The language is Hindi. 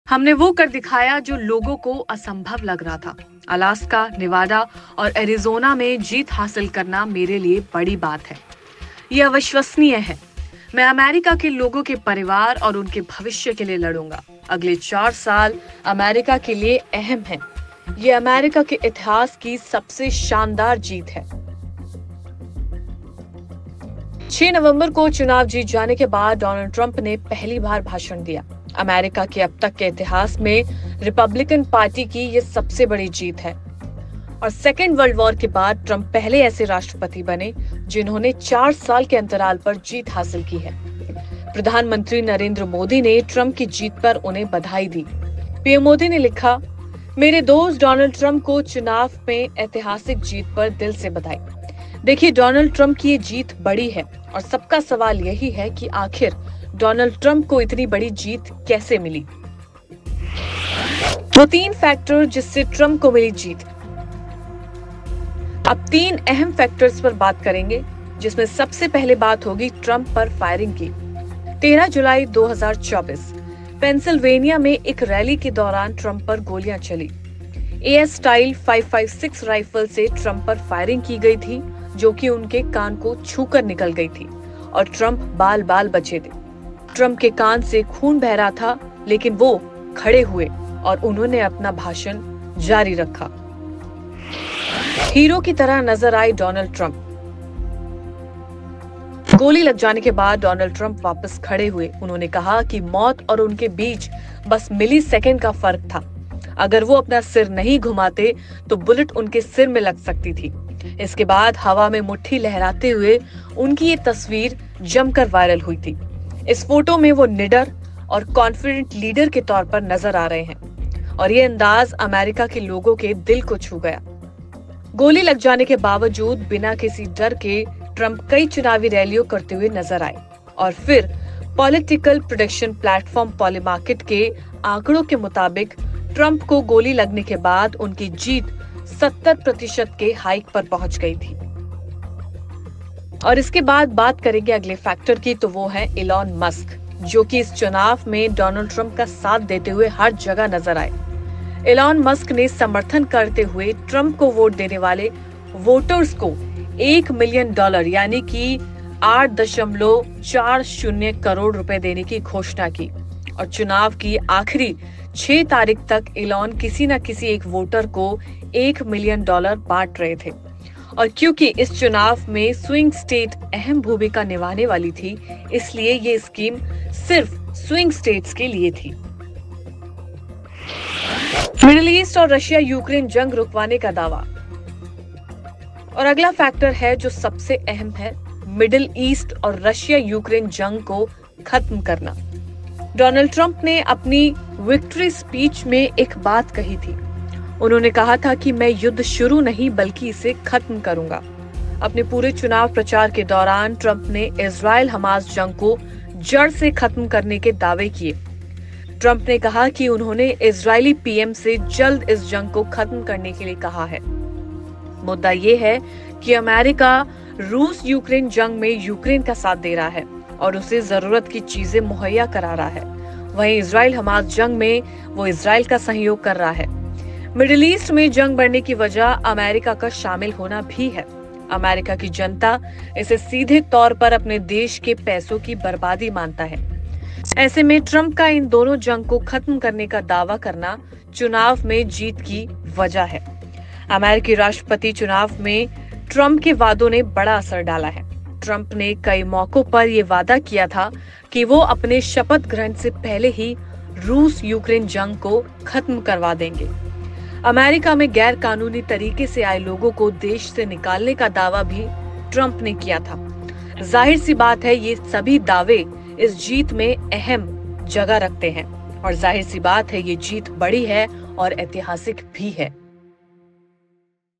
हमने वो कर दिखाया जो लोगों को असंभव लग रहा था। अलास्का, नेवाडा और एरिजोना में जीत हासिल करना मेरे लिए बड़ी बात है। ये अविश्वसनीय है। मैं अमेरिका के लोगों के परिवार और उनके भविष्य के लिए लड़ूंगा। अगले 4 साल अमेरिका के लिए अहम हैं। ये अमेरिका के इतिहास की सबसे शानदार जीत है। 6 नवंबर को चुनाव जीत जाने के बाद डोनाल्ड ट्रंप ने पहली बार भाषण दिया। अमेरिका के अब तक के इतिहास में रिपब्लिकन पार्टी की ये सबसे बड़ी जीत है और सेकेंड वर्ल्ड वॉर के बाद ट्रंप पहले ऐसे राष्ट्रपति बने जिन्होंने 4 साल के अंतराल पर जीत हासिल की है। प्रधानमंत्री नरेंद्र मोदी ने ट्रंप की जीत पर उन्हें बधाई दी। पीएम मोदी ने लिखा, मेरे दोस्त डोनाल्ड ट्रंप को चुनाव में ऐतिहासिक जीत पर दिल से बधाई। देखिए, डोनाल्ड ट्रंप की ये जीत बड़ी है और सबका सवाल यही है कि आखिर डोनाल्ड ट्रंप को इतनी बड़ी जीत कैसे मिली। तो 3 फैक्टर जिससे ट्रंप को मिली जीत। अब 3 अहम फैक्टर्स पर बात करेंगे, जिसमें सबसे पहले बात होगी ट्रंप पर फायरिंग की। 13 जुलाई 2024 पेंसिल्वेनिया में एक रैली के दौरान ट्रंप पर गोलियां चली। एएस स्टाइल 556 राइफल से ट्रंप पर फायरिंग की गई थी, जो कि उनके कान को छूकर निकल गई थी और ट्रंप बाल बाल बचे थे। ट्रंप के कान से खून बह रहा था, लेकिन वो खड़े हुए और उन्होंने अपना भाषण जारी रखा। हीरो की तरह नजर आए डोनाल्ड ट्रंप। गोली लग जाने के बाद डोनाल्ड ट्रंप वापस खड़े हुए। उन्होंने कहा कि मौत और उनके बीच बस मिली सेकेंड का फर्क था। अगर वो अपना सिर नहीं घुमाते तो बुलेट उनके सिर में लग सकती थी। इसके बाद हवा में मुट्ठी लहराते हुए उनकी ये तस्वीर जमकर वायरल हुई थी। इस फोटो में वो निडर और कॉन्फिडेंट लीडर के तौर पर नजर आ रहे हैं और ये अंदाज अमेरिका के लोगों के दिल को छू गया। गोली लग जाने के बावजूद बिना किसी डर के ट्रंप कई चुनावी रैलियों करते हुए नजर आए और फिर पॉलिटिकल प्रेडिक्शन प्लेटफॉर्म पॉलीमार्केट के आंकड़ों के मुताबिक ट्रंप को गोली लगने के बाद उनकी जीत 70% के हाइक पर पहुंच गई थी। और इसके बाद बात करेंगे अगले फैक्टर की, तो वो है इलॉन मस्क, जो कि इस चुनाव में डोनाल्ड ट्रंप का साथ देते हुए हर जगह नजर आए। इलॉन मस्क ने समर्थन करते हुए ट्रंप को वोट देने वाले वोटर्स को $1 मिलियन यानी कि 8.40 करोड़ रुपए देने की घोषणा की और चुनाव की आखिरी 6 तारीख तक इलॉन किसी न किसी एक वोटर को $1 मिलियन बांट रहे थे। और क्योंकि इस चुनाव में स्विंग स्टेट अहम भूमिका निभाने वाली थी, इसलिए ये स्कीम सिर्फ स्विंग स्टेट्स के लिए थी। मिडिल ईस्ट और रशिया यूक्रेन जंग रुकवाने का दावा। और अगला फैक्टर है जो सबसे अहम है, मिडिल ईस्ट और रशिया यूक्रेन जंग को खत्म करना। डोनाल्ड ट्रंप ने अपनी विक्ट्री स्पीच में एक बात कही थी। उन्होंने कहा था कि मैं युद्ध शुरू नहीं बल्कि इसे खत्म करूंगा। अपने पूरे चुनाव प्रचार के दौरान ट्रंप ने इजराइल हमास जंग को जड़ से खत्म करने के दावे किए। ट्रंप ने कहा कि उन्होंने इजरायली पीएम से जल्द इस जंग को खत्म करने के लिए कहा है। मुद्दा ये है कि अमेरिका रूस यूक्रेन जंग में यूक्रेन का साथ दे रहा है और उसे जरूरत की चीजें मुहैया करा रहा है। वहीं इजराइल हमास जंग में वो इजराइल का सहयोग कर रहा है। मिडिल ईस्ट में जंग बढ़ने की वजह अमेरिका का शामिल होना भी है। अमेरिका की जनता इसे सीधे तौर पर अपने देश के पैसों की बर्बादी मानता है। ऐसे में ट्रंप का इन दोनों जंग को खत्म करने का दावा करना चुनाव में जीत की वजह है। अमेरिकी राष्ट्रपति चुनाव में ट्रंप के वादों ने बड़ा असर डाला है। ट्रंप ने कई मौकों पर यह वादा किया था कि वो अपने शपथ ग्रहण से पहले ही रूस यूक्रेन जंग को खत्म करवा देंगे। अमेरिका में गैर कानूनी तरीके से आए लोगों को देश से निकालने का दावा भी ट्रंप ने किया था। जाहिर सी बात है, ये सभी दावे इस जीत में अहम जगह रखते हैं और जाहिर सी बात है, ये जीत बड़ी है और ऐतिहासिक भी है।